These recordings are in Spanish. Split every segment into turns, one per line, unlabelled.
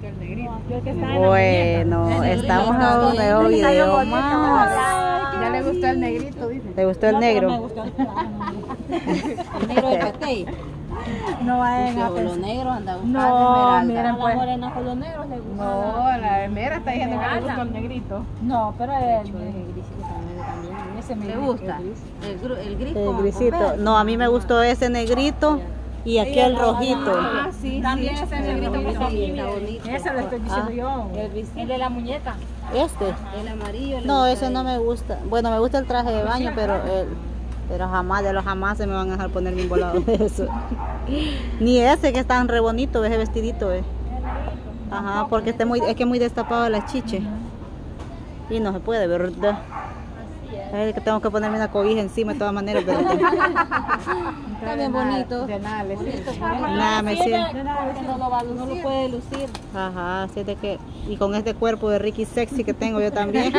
el negrito.
Bueno, estamos a un nuevo video más.
Ya le gustó el negrito, dice.
¿Te gustó el negro?
Me gustó el negro de patey.
No vayan a
Los negros andan buscando
No,
esmeralda.
miren
A la
pues.
morena con los negros le gusta.
No, la Mera está diciendo que le gustó el negrito.
No, pero
Ese me gusta. El gris
El
con
grisito.
verde.
No, a mí me gustó ese negrito y aquel rojito.
Ah, sí,
también
sí.
ese negrito que está
Sí,
bonito.
está bonito.
Ese lo estoy diciendo yo.
El grisito.
El de la muñeca.
Este.
El amarillo. le
No,
gusta
ese
a
no
ella.
me gusta. Bueno, me gusta el traje de baño, pero jamás, de los jamás se me van a dejar poner bien volado de eso. Ni ese que es tan re bonito, ese vestidito, Ajá, porque es que es muy destapado las chiches. Y no se puede, ¿verdad? Es que tengo que ponerme una cobija encima de todas maneras, pero
Está bien bonito.
De nada le sirve.
nada me sirve.
No lo puede lucir.
Ajá, así de que, y con este cuerpo de Ricky sexy que tengo yo también.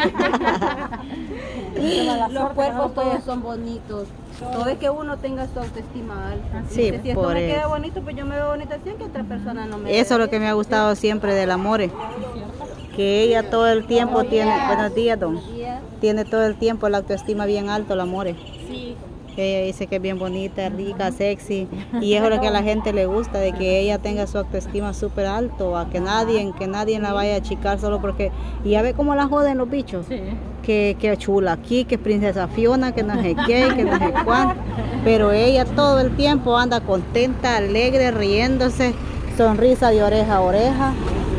Los cuerpos todos son bonitos. Todo es que uno tenga su autoestima alta.
Sí,
Dice, si esto
por
me queda
eso.
bonito, pues yo me veo bonita así, que otra persona no me
Eso es
vea
lo que me ha gustado siempre del Amore. Que ella todo el tiempo tiene, buenos días, don.
bien.
Tiene todo el tiempo la autoestima bien alto, el Amore.
Sí.
Ella dice que es bien bonita, rica, sexy. Y eso es lo que a la gente le gusta, de que ella tenga su autoestima súper alto, a que nadie la vaya a achicar solo porque... Y ya ve cómo la joden los bichos.
Sí.
Que chula aquí, que princesa Fiona, que no sé qué, que no sé cuánto. Pero ella todo el tiempo anda contenta, alegre, riéndose, sonrisa de oreja a oreja.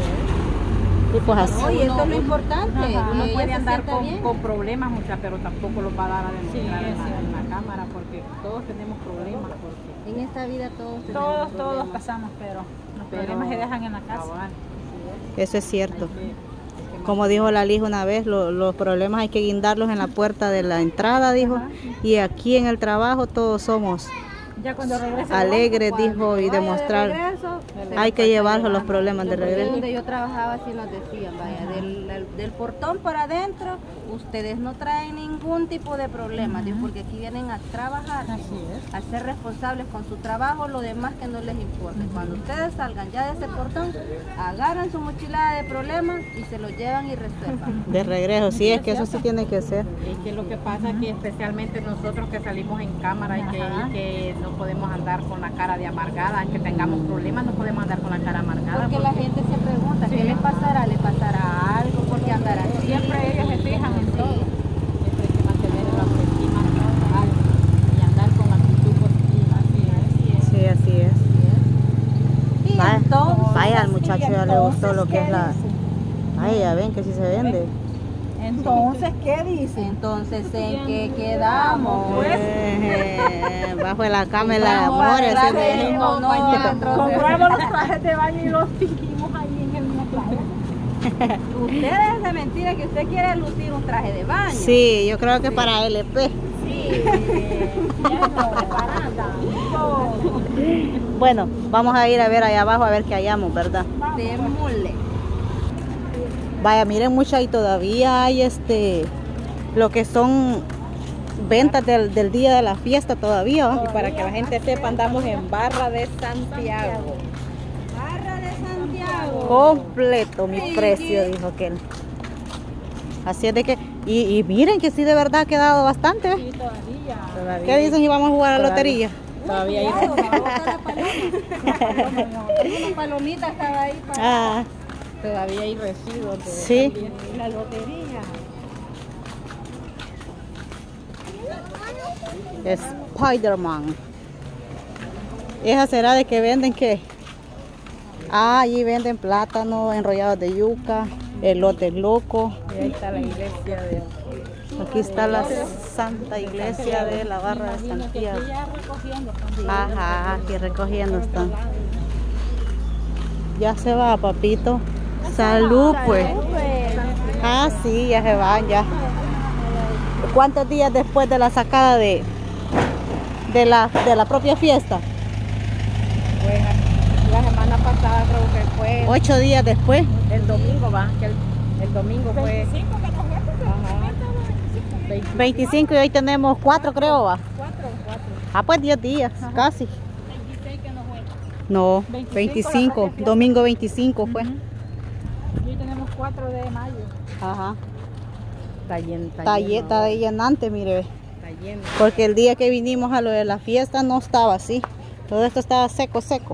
Y pues así.
Oye, eso es lo importante.
Uno
que
puede
ella se
andar
sienta bien.
con problemas muchas, pero tampoco los va a dar a demostrar
Sí,
en la cámara, porque todos tenemos problemas. Porque
En esta vida todos tenemos
Todos
problemas.
pasamos, pero los problemas se dejan en la casa.
cabal,
Eso es cierto. Como dijo la Liz una vez, los problemas hay que guindarlos en la puerta de la entrada, dijo. Y aquí en el trabajo todos somos
Ya cuando regrese.
alegres, dijo, y
Vaya de
demostrar.
regreso,
Hay que llevarlos los problemas de
Porque
regreso.
donde yo trabajaba así nos decían, vaya, del portón para adentro, ustedes no traen ningún tipo de problema, digo, porque aquí vienen a trabajar, a ser responsables con su trabajo, lo demás que no les importa. Cuando ustedes salgan ya de ese portón, agarran su mochilada de problemas y se lo llevan y resuelvan.
De regreso, sí, es que eso sí tiene que ser.
Es que lo que pasa es que especialmente nosotros que salimos en cámara y que no podemos andar con la cara de amargada, aunque tengamos problemas, no podemos andar con la cara amargada.
Porque la gente se pregunta, ¿qué les pasará? ¿Le pasará algo? ¿Por qué andará así?
Siempre ellos se fijan en todo.
Siempre hay que mantener la autoestima alta y andar con la actitud positiva.
Sí, así es.
Y
Vaya,
entonces,
vaya, al muchacho ya le gustó lo que es la... Ay, ya ven que sí se vende.
Entonces, ¿qué dice?
entonces, ¿en qué quedamos?
Bajo la cama el amor, así de...
Compramos los trajes de baño y los tingimos ahí en el mismo playa.
Ustedes es de mentira que usted quiere lucir un traje de baño.
Sí, yo creo que para LP.
Sí.
Bueno, vamos a ir a ver allá abajo a ver qué hallamos, ¿verdad?
Démosle.
Vaya, miren mucha, y todavía hay lo que son ventas del día de la fiesta todavía, ¿va?
Y para que la gente sepa, andamos en Barra de Santiago.
Barra de Santiago.
Completo mi precio, dijo aquel. Así es de que, y miren que sí de verdad ha quedado bastante, ¿ves?
Sí, todavía.
¿Qué dicen si vamos a jugar a la lotería?
Todavía hay...
Cuidado, va a botar la paloma. Una palomita estaba ahí para...
Ah,
Todavía hay residuos de
sí.
la lotería.
Spider-Man. Esa será de que venden qué. Ah, allí venden plátanos enrollados de yuca, elotes locos.
Y ahí está la iglesia de...
Aquí está la Santa Iglesia de la Barra de Santiago. Ajá, aquí recogiendo están. Ya se va, papito. Salud, pues. Ah, sí, ya se van, ya. ¿Cuántos días después de la sacada de la propia fiesta?
Pues, la semana pasada creo que fue
8 días después.
el domingo, va, que el domingo fue... Ajá.
25 y hoy tenemos 4, creo, va.
4.
Ah, pues 10 días, casi.
26 que no fue.
No, 25, domingo 25 fue.
Y hoy tenemos 4 de mayo.
Ajá.
Está lleno.
Está llenante, mire.
Está lleno.
Porque el día que vinimos a lo de la fiesta no estaba así. Todo esto estaba seco, seco.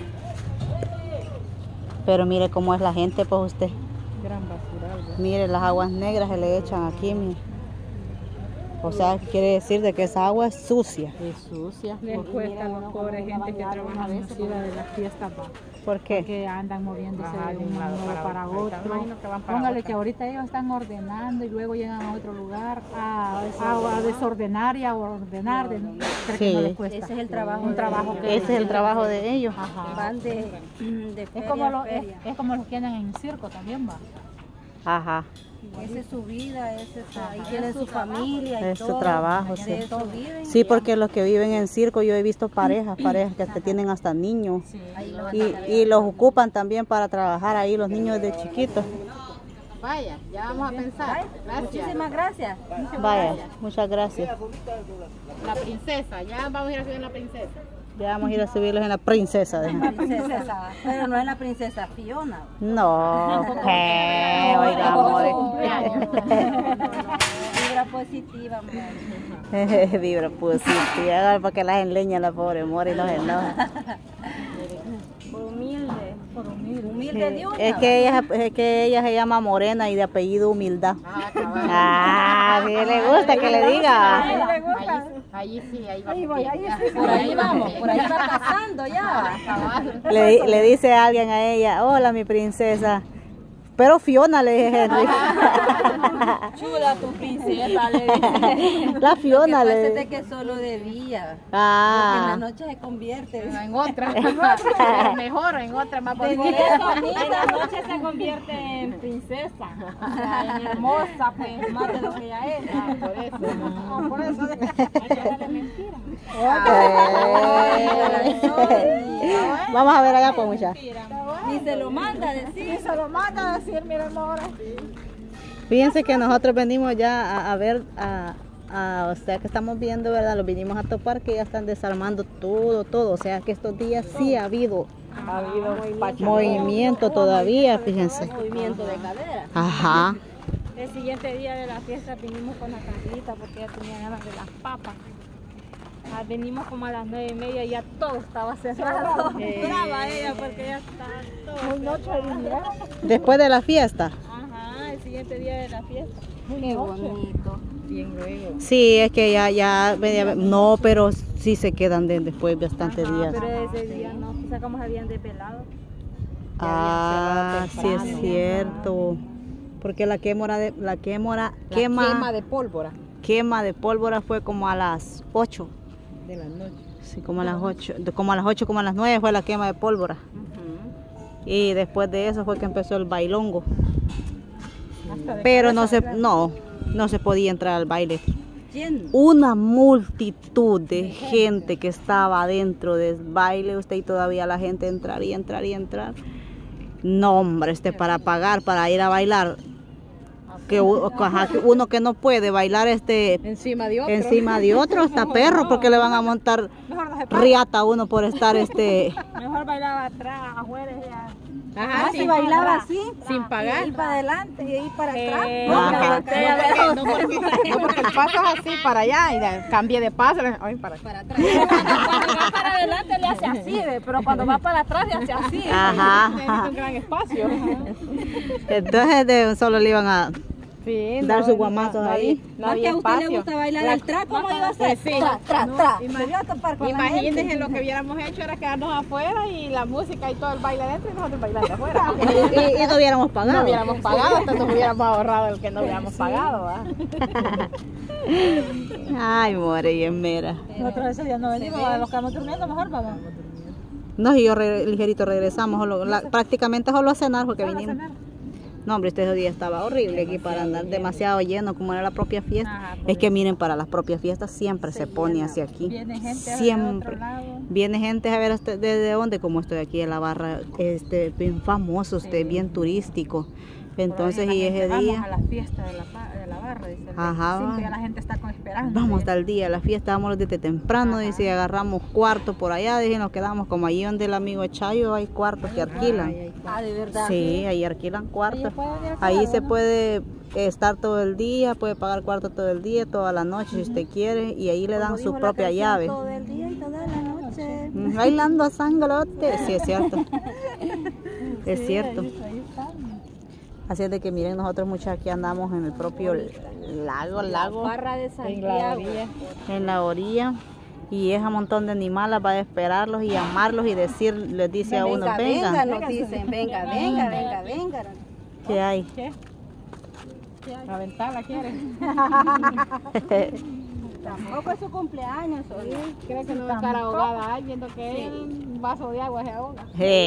Pero mire cómo es la gente, pues usted.
Gran basural. ¿verdad?
Mire, las aguas negras se le echan aquí, mire. O sea, quiere decir de que esa agua es sucia.
Es sucia.
Les cuesta a los pobres gente que trabajan en la ciudad de las fiestas, va.
¿Por qué?
Que andan moviéndose
Ajá,
de un lado para
otro.
otro.
Me imagino que van para
Póngale
otra.
que ahorita ellos están ordenando y luego llegan a otro lugar a desordenar y a ordenar. ¿Cree que
Sí.
no les cuesta?
Ese es el trabajo.
Un trabajo que
Ese es el trabajo de ellos.
Van de
Es
feria
como,
a feria.
es como los que andan en circo también, va.
Ajá.
Esa es su vida, ahí tienen su familia y
Es su
todo.
trabajo, sí.
De eso viven.
Sí, porque los que viven en circo, yo he visto parejas que hasta tienen hasta niños.
Ahí lo van a
Y los ocupan también para trabajar ahí los niños de chiquitos.
Vaya, ya vamos a pensar. Gracias.
Muchísimas gracias.
Vaya, muchas gracias.
La princesa, ya vamos a ir a subir la princesa.
Ya vamos a ir a subirlos en la princesa.
Princesa, pero no es la princesa Fiona.
No, oiga, amor.
Vibra positiva, amor.
Vibra positiva, para que las enleña la pobre amor y no se enoja.
Humilde de una.
Es que ella se llama Morena y de apellido Humildad.
Ah, cabal.
Ah, sí le gusta que le diga.
Ahí sí, ahí va.
Por ahí vamos, por ahí va pasando ya.
Cabal.
Le dice a alguien a ella, hola mi princesa. Pero Fiona, le dije Henry.
Chula tu princesa, le dije.
La Fiona le
Parece
dije.
que solo de día. Porque en
Ah,
la noche se convierte.
En otra. Mejor, en otra más
Por
bonita.
eso,
En
mira,
la noche se convierte en princesa, o sea, en hermosa, pues, más de lo que ella es.
Por eso.
Por eso hay que darle mentira.
vamos a ver allá pues muchachos.
ni se lo manda a decir.
Se lo manda a decir, miren ahora.
Fíjense que nosotros venimos ya a ver, o sea que estamos viendo, ¿verdad? Los vinimos a topar que ya están desarmando todo. O sea que estos días sí ha habido movimiento todavía, fíjense.
Movimiento de cadera.
Ajá.
El siguiente día de la fiesta vinimos con la Carlita porque ella tenía ganas de las papas. Venimos como a las 9:30 y ya todo estaba cerrado. Brava ella porque ya estaba todo. Muy noche de día.
Después de la fiesta.
Ajá, el siguiente día de la fiesta.
Qué bonito.
Bien luego.
Sí, es que no, pero sí se quedan después bastantes días.
Pero ese día no, o sea, como se habían despelado.
Ah, sí es cierto. Porque la quema
Quema de pólvora
fue como a las 8.
de la noche.
Sí, como a las 8, como a las 9 fue la quema de pólvora. Y después de eso fue que empezó el bailongo. Pero no se podía entrar al baile.
¿Quién?
Una multitud de gente que estaba dentro del baile, usted, y todavía la gente entrar. No, hombre, para pagar, para ir a bailar. Que uno que no puede bailar
Encima de otro.
encima de otro, hasta perro, porque le van a montar riata a uno por estar
Mejor bailaba atrás, afuera.
Ajá,
Si bailaba así,
sin pagar.
ir para adelante y ir para atrás.
No, porque el paso es así para allá y cambie de paso. Ay, para
Para atrás.
Cuando va para adelante le hace así, pero cuando va para atrás le hace así.
Ajá.
un gran espacio.
Entonces solo le iban a
Sí,
dar sus guamazos ahí.
No
¿A que
había
a usted le
espacio.
gusta bailar al track? ¿Cómo iba a ser?
Pues sí.
Tras. Me voy a topar con la
Imagínense,
gente.
lo que hubiéramos hecho era quedarnos afuera y la música y todo el baile adentro y nosotros bailando afuera.
Y no hubiéramos pagado.
No hubiéramos pagado, hasta nos hubiéramos ahorrado el que no hubiéramos pagado. ¿Va?
Ay, more y en mera.
Nosotros ese día no venimos, los quedamos durmiendo, mejor vamos.
No, y yo ligerito regresamos, prácticamente solo a cenar porque vinimos. No, hombre, este día estaba horrible aquí para andar demasiado lleno, como era la propia fiesta.
Ajá,
Es que miren, para las propias fiestas siempre se pone hacia aquí.
Viene gente
Siempre.
de otro lado.
Viene gente a ver desde dónde, como estoy aquí en la barra, bien famoso, bien turístico. Entonces, y ese
Vamos
día,
a la fiesta de la barra
dice.
Ajá.
25 ya la gente está esperando.
Vamos tal día a la fiesta, vámonos desde temprano, dice, y agarramos cuartos por allá, dije, nos quedamos como allí donde el amigo de Chayo hay cuartos que alquilan.
Ah, de verdad.
Sí, ahí alquilan cuartos. Ahí se puede estar todo el día, puede pagar cuarto todo el día, toda la noche si usted quiere, y ahí le dan su propia llave.
Todo el día y toda la noche.
Bailando a sangolote, sí es cierto. Es cierto. Así es de que miren, nosotros muchachos aquí andamos en el propio lago,
Barra de Santiago.
en la orilla, y es un montón de animales para esperarlos y llamarlos y les dice a uno,
Venga,
vengan.
nos dicen, venga.
¿Qué hay?
La ventana quiere.
Tampoco es su cumpleaños, hoy.
Creo que no va a estar ahogada. Ay, viendo que un vaso de agua se ahoga.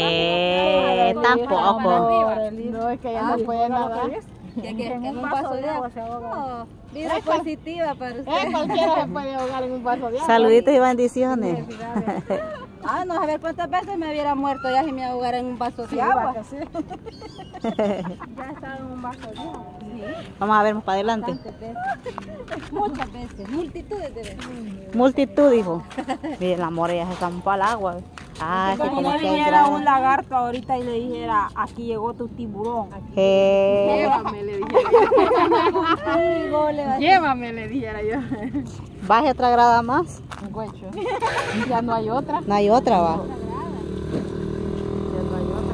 Tampoco.
No, es que ya no puede nadar.
Que en un vaso de agua se ahoga. No, vida positiva para usted.
Cualquiera se puede ahogar en un vaso de agua.
Saluditos y bendiciones.
Ah, no, a ver cuántas veces me hubiera muerto ya si me ahogara en un vaso de agua.
Ya estaba en un vaso de agua.
Vamos a ver más para adelante.
Muchas veces, multitudes de veces.
Multitud, dijo. Miren, la morella se zampó al agua. Ah, es que como
Como
que hay
dijera
grado.
un lagarto ahorita y le dijera, aquí llegó tu tiburón.
Llévame, le dijera yo. Llévame, le dijera yo.
Baje otra grada más.
Un huecho. Ya no hay otra.
No hay otra, va.
Ya no hay otra.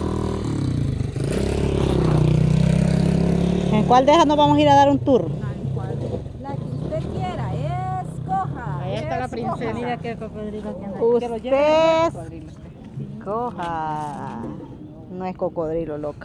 ¿En cuál de esas nos vamos a ir a dar un tour?
La que usted quiera, escoja.
Ahí está la princesa.
Mira qué cocodrilo que anda.
Usted escoja. No es cocodrilo, loca.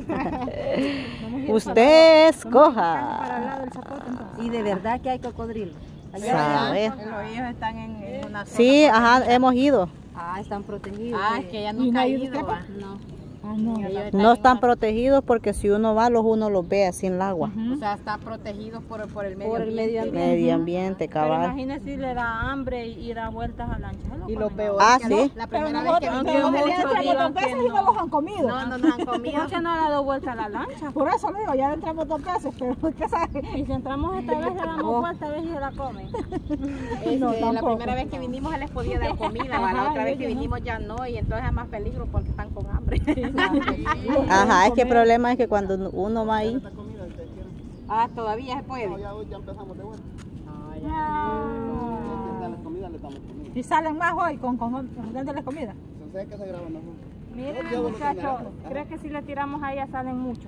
Usted escoja.
Y de verdad que hay cocodrilo.
¿Sabe?
Ellos están en una zona.
Sí, ajá, hemos ido.
Ah, están protegidos.
Ah, es que ya nunca ha ido. Va.
No.
No están protegidos porque si uno va, uno los ve así en el agua.
O sea, está protegido por el medio
Por el medio
ambiente.
Medio ambiente,
Pero
cabal.
imagínese si le da hambre y da vueltas a lancha.
Y lo peor
Ah,
es que
sí.
la primera vez que
Pero
vinimos
muchos
el
digan dos que veces y no no. los han comido.
no nos han comido.
¿Por qué no le ha dado vuelta a la lancha?
Por eso le digo, ya entramos 2 veces, pero ¿qué sabe?
Y si entramos esta vez, le damos vuelta, a ver si se la comen.
La primera vez que vinimos él les podía dar comida, ¿va? La otra vez que vinimos ya no, y entonces es más peligro porque están con hambre.
Ajá, es que el problema es que cuando uno va ahí,
Ah, todavía se puede.
Ya hoy ya empezamos de vuelta. Las comidas le damos comida.
Y salen más hoy con dándoles comida.
Entonces que se graba mejor.
Miren, muchachos, creo que si le tiramos a ella salen muchos.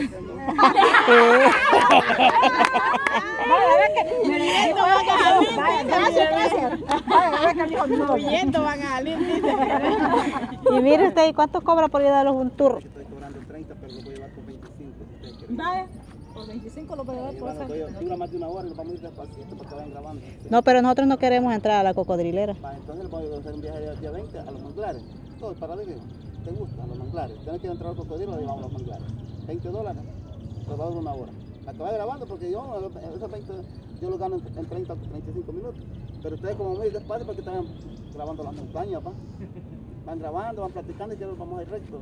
Huyendo van a salir.
y mire usted, ¿y cuánto cobra por ir a darles un tour?
Yo estoy cobrando 30, pero lo voy a llevar por 25. Si ustedes quieren.
Vaya, por 25 lo puede dar por eso.
Dura más de una hora y lo vamos a ir despacito para que vayan grabando.
No, pero nosotros no queremos entrar a la cocodrilera.
Va, entonces vamos a hacer un viaje el día 20 a los manglares. Todo el paradigma. ¿Te gusta? A los manglares. Tienes que entrar al cocodrilo y llevamos a los manglares. $20. Lo va a dar una hora. La que vaya grabando porque yo, esos 20, yo lo gano en 30 o 35 minutos. Pero ustedes como muy despacio para que estén grabando las montañas, ¿pa? Van grabando, van platicando y ya vamos a ir recto.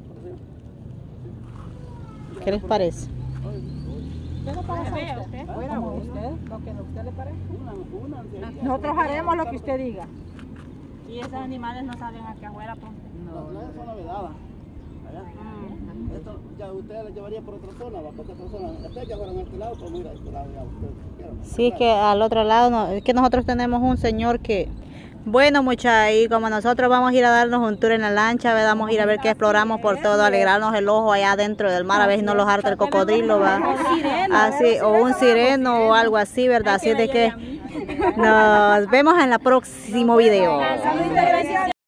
¿Qué les parece?
¿Qué le parece a usted? Como a usted, lo que a usted le parece.
Nosotros haremos lo que usted diga. Y esos animales no salen aquí afuera, pues.
No es zona vedada. Allá. Esto ya ustedes les llevaría por otra zona, va por otra zona. Ustedes ya fueron a este lado, pues mira, a este lado ya ustedes quieran.
Sí, que al otro lado, no, es que nosotros tenemos un señor que... Bueno, muchachos, y como nosotros vamos a ir a darnos un tour en la lancha, vamos a ir a ver qué exploramos por todo, alegrarnos el ojo allá dentro del mar, a ver si no los harta el cocodrilo, va. Así, o un sireno o algo así, ¿verdad? Así de que nos vemos en el próximo video.